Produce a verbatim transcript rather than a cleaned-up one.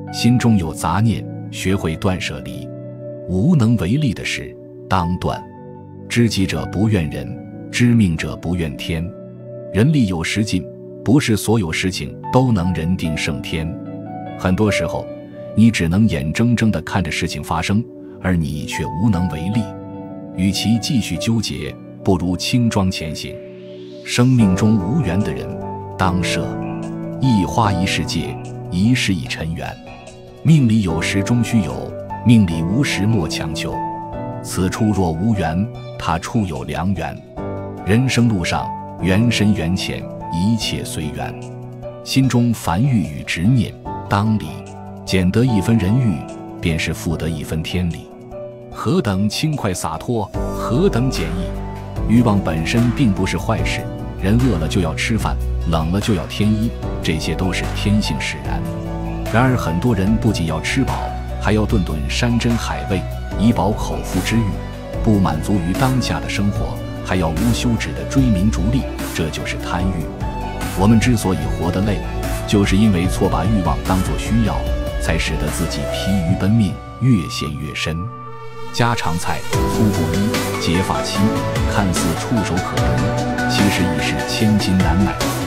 心中有杂念，学会断舍离。无能为力的事，当断。知己者不怨人，知命者不怨天。人力有时尽，不是所有事情都能人定胜天。很多时候，你只能眼睁睁地看着事情发生，而你却无能为力。与其继续纠结，不如轻装前行。生命中无缘的人，当舍。一花一世界，一世一尘缘。命里有时终须有，命里无时莫强求。此处若无缘，他处有良缘。人生路上，缘深缘浅，一切随缘。心中烦欲与执念，当离。减得一分人欲，便是复得一分天理。何等轻快洒脱，何等简易。欲望本身并不是坏事，人饿了就要吃饭，冷了就要添衣，这些都是天性使然。然而很多人不仅要吃饱，还要顿顿山珍海味，以饱口腹之欲，不满足于当下的生活，还要无休止的追名逐利，这就是贪欲。我们之所以活得累，就是因为错把欲望当作需要，才使得自己疲于奔命，越陷越深。家常菜、粗布衣、结发期，看似触手可得，其实已是千金难买。